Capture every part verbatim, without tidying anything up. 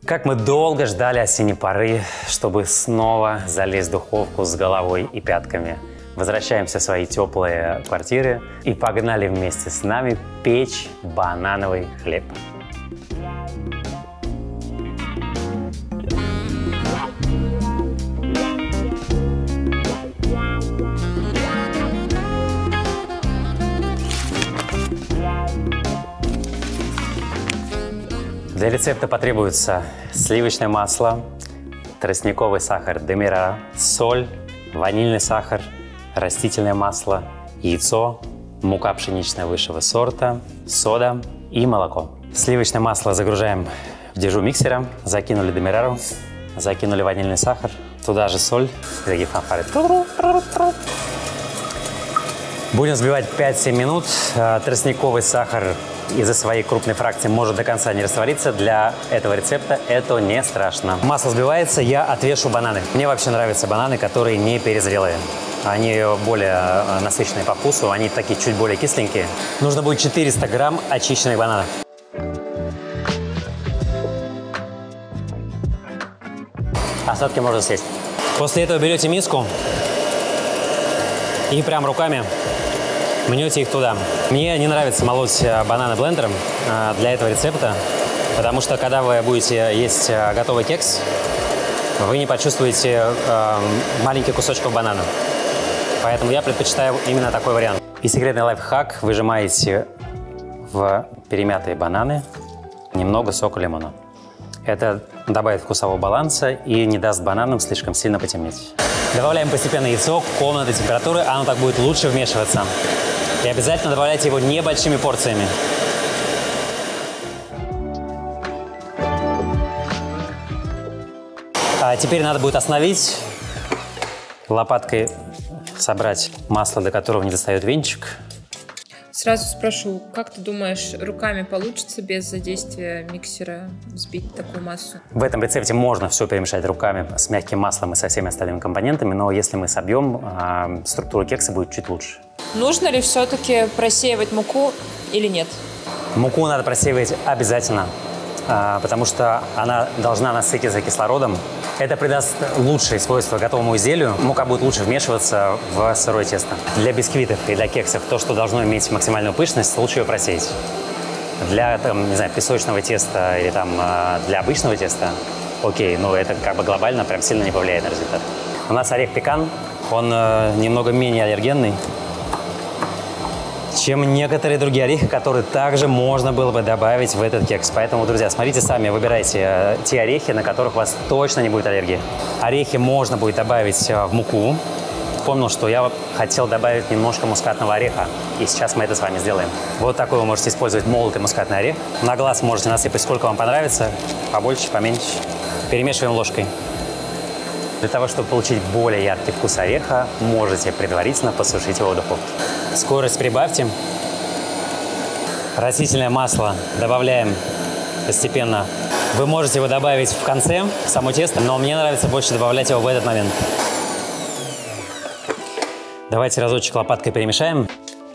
Как мы долго ждали осенней поры, чтобы снова залезть в духовку с головой и пятками. Возвращаемся в свои теплые квартиры и погнали вместе с нами печь банановый хлеб. Для рецепта потребуется сливочное масло, тростниковый сахар демера, соль, ванильный сахар, растительное масло, яйцо, мука пшеничная высшего сорта, сода и молоко. Сливочное масло загружаем в дежу миксера, закинули демерару, закинули ванильный сахар, туда же соль, такие фанфары. Будем взбивать пять-семь минут. Тростниковый сахар из-за своей крупной фракции может до конца не раствориться. Для этого рецепта это не страшно. Масло взбивается, я отвешу бананы. Мне вообще нравятся бананы, которые не перезрелые. Они более насыщенные по вкусу, они такие чуть более кисленькие. Нужно будет четыреста грамм очищенных бананов. Остатки можно съесть. После этого берете миску и прям руками мнете их туда. Мне не нравится молоть бананы блендером для этого рецепта, потому что когда вы будете есть готовый кекс, вы не почувствуете маленьких кусочков банана. Поэтому я предпочитаю именно такой вариант. И секретный лайфхак: выжимаете в перемятые бананы немного сока лимона. Это добавит вкусового баланса и не даст бананам слишком сильно потемнеть. Добавляем постепенно яйцо комнатной температуры, оно так будет лучше вмешиваться. И обязательно добавляйте его небольшими порциями. А теперь надо будет остановить, лопаткой собрать масло, до которого не достает венчик. Сразу спрошу, как ты думаешь, руками получится без задействия миксера взбить такую массу? В этом рецепте можно все перемешать руками с мягким маслом и со всеми остальными компонентами, но если мы собьем, э, структура кекса будет чуть лучше. Нужно ли все-таки просеивать муку или нет? Муку надо просеивать обязательно, э, потому что она должна насытиться кислородом. Это придаст лучшие свойства готовому изделию. Мука будет лучше вмешиваться в сырое тесто. Для бисквитов и для кексов то, что должно иметь максимальную пышность, лучше ее просеять. Для, там, не знаю, песочного теста или там для обычного теста, окей, но это как бы глобально прям сильно не повлияет на результат. У нас орех пекан, он э, немного менее аллергенный, чем некоторые другие орехи, которые также можно было бы добавить в этот кекс. Поэтому, друзья, смотрите сами, выбирайте те орехи, на которых у вас точно не будет аллергии. Орехи можно будет добавить в муку. Вспомнил, что я хотел добавить немножко мускатного ореха, и сейчас мы это с вами сделаем. Вот такой вы можете использовать молотый мускатный орех. На глаз можете насыпать сколько вам понравится, побольше, поменьше. Перемешиваем ложкой. Для того, чтобы получить более яркий вкус ореха, можете предварительно посушить его в духовке. Скорость прибавьте. Растительное масло добавляем постепенно. Вы можете его добавить в конце, в само тесто, но мне нравится больше добавлять его в этот момент. Давайте разочек лопаткой перемешаем.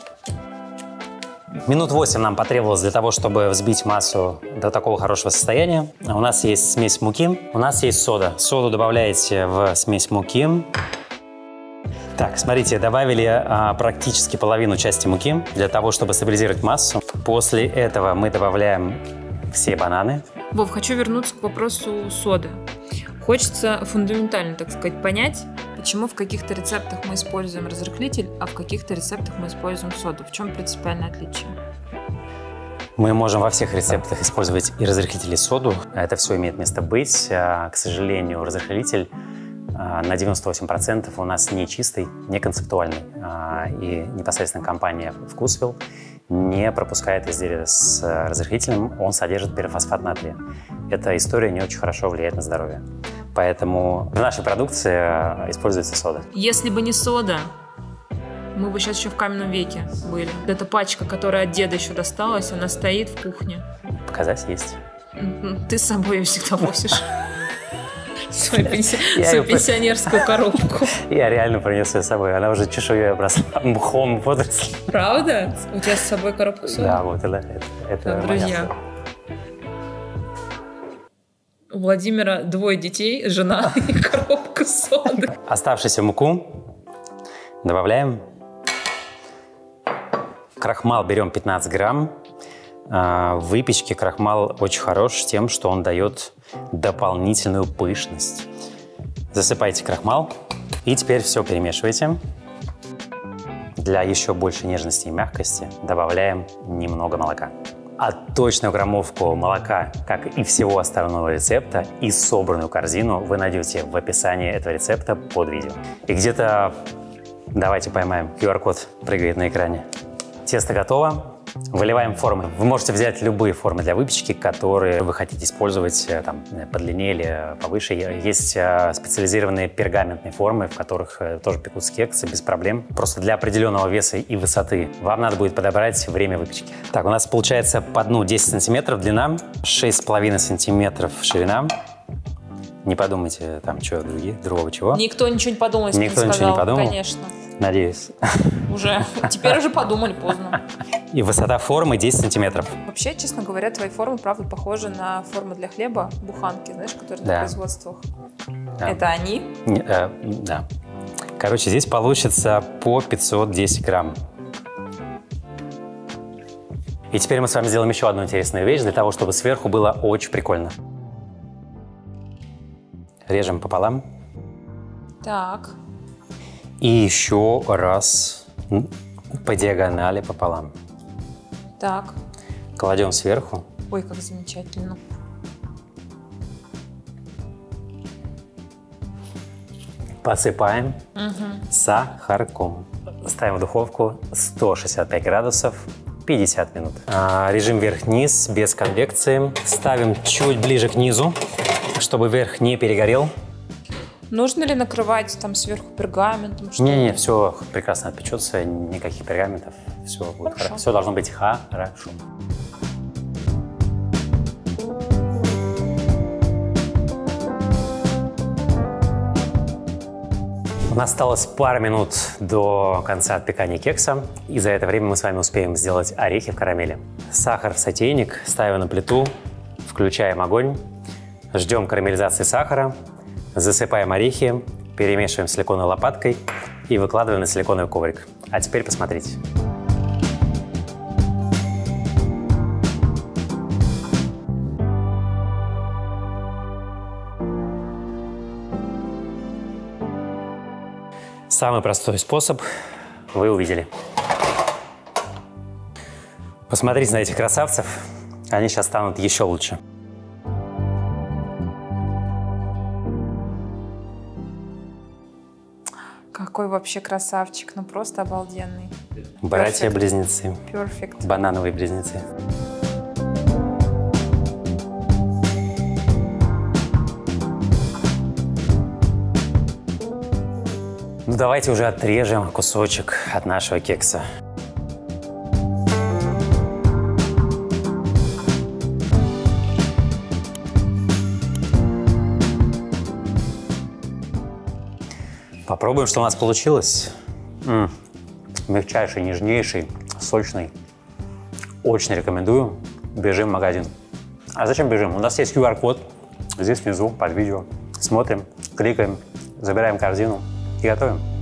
Минут восемь нам потребовалось для того, чтобы взбить массу до такого хорошего состояния. У нас есть смесь муки, у нас есть сода. Соду добавляете в смесь муки. Так, смотрите, добавили а, практически половину части муки для того, чтобы стабилизировать массу. После этого мы добавляем все бананы. Вов, хочу вернуться к вопросу соды. Хочется фундаментально, так сказать, понять, почему в каких-то рецептах мы используем разрыхлитель, а в каких-то рецептах мы используем соду. В чем принципиальное отличие? Мы можем во всех рецептах использовать и разрыхлитель, и соду. Это все имеет место быть. К сожалению, разрыхлитель на девяносто восемь процентов у нас не чистый, не концептуальный. И непосредственно компания Вкусвилл не пропускает изделия с разрыхлителем, он содержит пирофосфат натрия. Эта история не очень хорошо влияет на здоровье. Поэтому в нашей продукции используется сода. Если бы не сода, мы бы сейчас еще в каменном веке были. Эта пачка, которая от деда еще досталась, она стоит в кухне. Показать есть. Ты с собой ее всегда носишь. Свою пенсионерскую коробку. Я реально принес ее с собой. Она уже чешуей обросла мхом, водорослей. Правда? У тебя с собой коробка соды? Да, вот это. это Друзья. Владимира двое детей, жена и коробка соды. Оставшуюся муку добавляем. Крахмал берем пятнадцать грамм. В выпечке крахмал очень хорош тем, что он дает дополнительную пышность. Засыпайте крахмал и теперь все перемешивайте. Для еще большей нежности и мягкости добавляем немного молока. А точную граммовку молока, как и всего остального рецепта, и собранную корзину вы найдете в описании этого рецепта под видео. И где-то, давайте поймаем, ку ар код прыгает на экране. Тесто готово. Выливаем формы. Вы можете взять любые формы для выпечки, которые вы хотите использовать там, подлиннее или повыше. Есть специализированные пергаментные формы, в которых тоже пекутся кексы без проблем. Просто для определенного веса и высоты вам надо будет подобрать время выпечки. Так, у нас получается по дну десять сантиметров длина, шесть с половиной сантиметров ширина. Не подумайте там, что другие, другого чего. Никто ничего не подумал, если Никто не ничего сказал. не подумал? Конечно. Надеюсь. Уже. Теперь уже подумали, поздно. И высота формы десять сантиметров. Вообще, честно говоря, твои формы, правда, похожи на формы для хлеба, буханки, знаешь, которые Да. на производствах. Да. Это они? Не, э, да. Короче, здесь получится по пятьсот десять грамм. И теперь мы с вами сделаем еще одну интересную вещь, для того, чтобы сверху было очень прикольно. Режем пополам. Так. И еще раз по диагонали пополам. Так. Кладем сверху. Ой, как замечательно. Посыпаем Угу. сахарком. Ставим в духовку сто шестьдесят пять градусов, пятьдесят минут. А, режим вверх-вниз, без конвекции. Ставим чуть ближе к низу, чтобы верх не перегорел. Нужно ли накрывать там сверху пергаментом? Не-не, все прекрасно отпечется, никаких пергаментов. Все, будет Хорошо. хоро- все должно быть хорошо. У нас осталось пара минут до конца отпекания кекса, и за это время мы с вами успеем сделать орехи в карамели. Сахар в сотейник, ставим на плиту, включаем огонь, ждем карамелизации сахара, засыпаем орехи, перемешиваем силиконовой лопаткой и выкладываем на силиконовый коврик. А теперь посмотрите. Самый простой способ вы увидели. Посмотрите на этих красавцев, они сейчас станут еще лучше. Какой вообще красавчик, ну просто обалденный. Братья-близнецы. Перфект. Банановые близнецы. Ну давайте уже отрежем кусочек от нашего кекса. Попробуем, что у нас получилось. М-м, мягчайший, нежнейший, сочный. Очень рекомендую. Бежим в магазин. А зачем бежим? У нас есть ку ар код здесь внизу под видео. Смотрим, кликаем, забираем корзину и готовим.